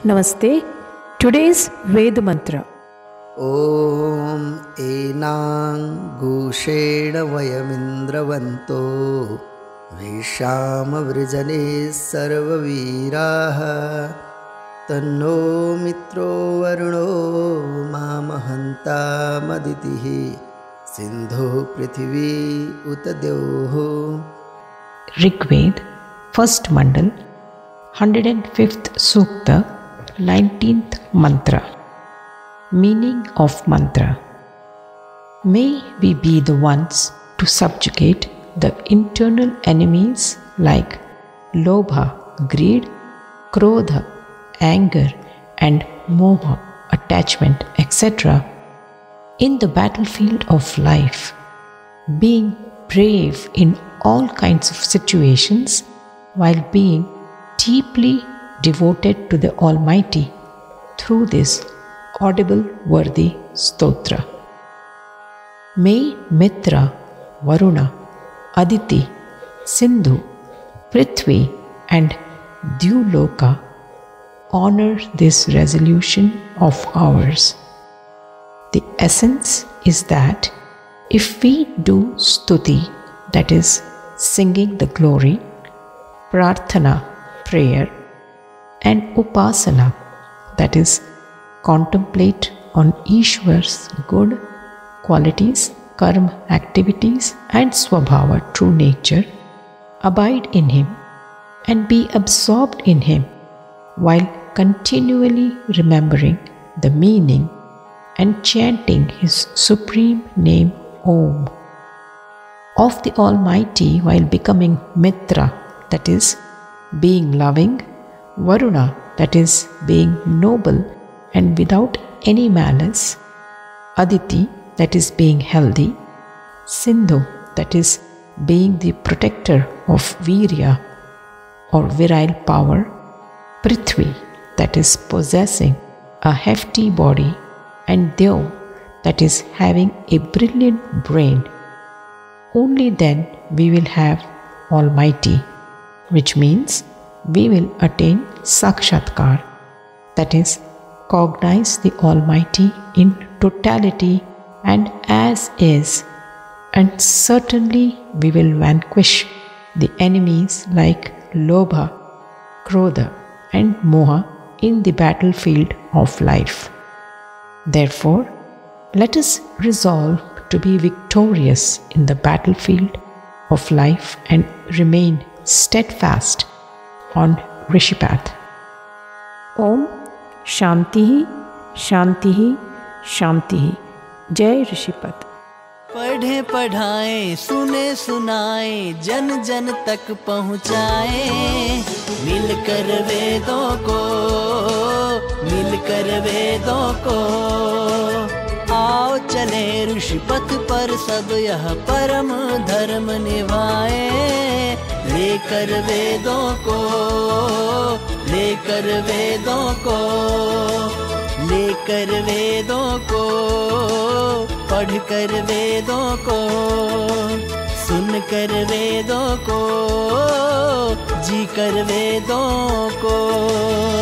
Namaste. Today's Ved Mantra. ॐ एनाङ्गुषेण वयमिन्द्रवन्तो विशामवृजने सर्ववीराः तन्नो मित्रो वरुणो मामहन्तामदितिः सिन्धुः पृथिवी उत द्यौः। Rigved, 1st Mandal, 105th Sukta, 19th Mantra. Meaning of Mantra. May we be the ones to subjugate the internal enemies like Lobha, greed, Krodha, anger, and Moha, attachment, etc. in the battlefield of life, being brave in all kinds of situations while being deeply devoted to the Almighty through this audible worthy stotra. May Mitra, Varuna, Aditi, Sindhu, Prithvi and Dyuloka honor this resolution of ours. The essence is that if we do stuti, that is singing the glory, prarthana, prayer, and upasana, that is contemplate on Ishwar's good qualities, karma activities and swabhava true nature, abide in him and be absorbed in him while continually remembering the meaning and chanting his supreme name Om of the Almighty while becoming Mitra, that is being loving, Varuna, that is being noble and without any malice, Aditi, that is being healthy, Sindhu, that is being the protector of Virya or virile power, Prithvi, that is possessing a hefty body, and Deo, that is having a brilliant brain. Only then we will have Almighty, which means we will attain Sakshatkar, that is cognize the Almighty in totality and as is, and certainly we will vanquish the enemies like Lobha, Krodha and Moha in the battlefield of life. Therefore, let us resolve to be victorious in the battlefield of life and remain steadfast on Rishipath. Om Shanti Shanti Shanti. जय ऋषिपत। पढ़े पढ़ाए सुने सुनाए जन जन तक पहुँचाए मिलकर वेदों को आओ चले ऋषिपथ पर सब यह परम धर्म निभाए लेकर वेदों को पढ़कर वेदों को सुनकर वेदों को जीकर वेदों को।